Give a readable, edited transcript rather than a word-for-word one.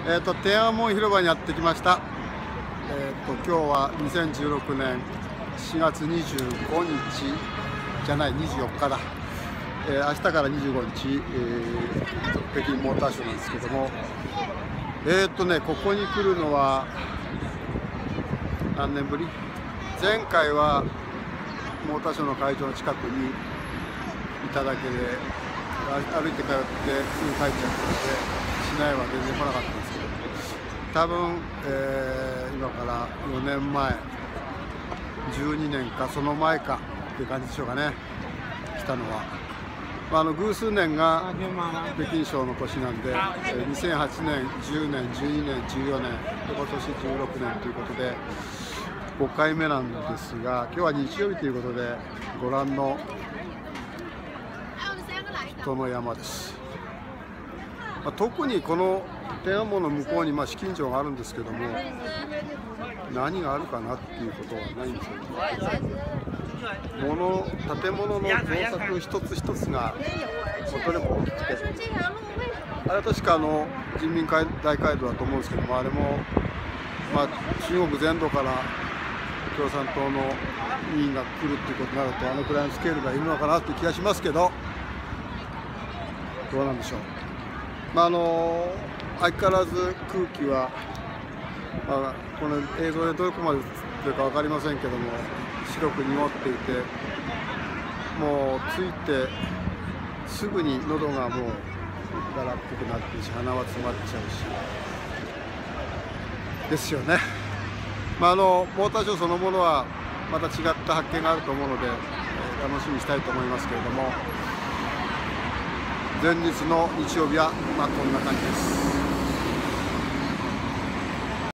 天安門広場にやってきました。今日は2016年4月25日じゃない、24日だ。明日から25日、北京モーターショーなんですけども、ここに来るのは何年ぶり？前回はモーターショーの会場の近くにいただけで、歩いて帰ってすぐ帰っちゃったので、市内は全然来なかったんですけど、多分、今から4年前、12年かその前かっていう感じでしょうかね、来たのは。偶数年が北京ショーの年なんで、2008年、10年、12年、14年、今年16年ということで、5回目なんですが、今日は日曜日ということで、ご覧の人の山です。特にこの天安門の向こうに紫禁城があるんですけども、何があるかなっていうことはないんですよね。建物の造作一つ一つがとても大きくて、あれは確か人民大会堂だと思うんですけども、あれも、中国全土から共産党の委員が来るっていうことになると、あのくらいのスケールがいるのかなっていう気がしますけど、どうなんでしょう。相変わらず空気は、この映像でどこまで映ってるか分かりませんけども、白く濁っていて、もう着いてすぐに喉がもうだらっぽくなってるし、鼻は詰まっちゃうしですよね。モーターショーそのものはまた違った発見があると思うので、楽しみにしたいと思いますけれども、前日の日曜日はこんな感じです。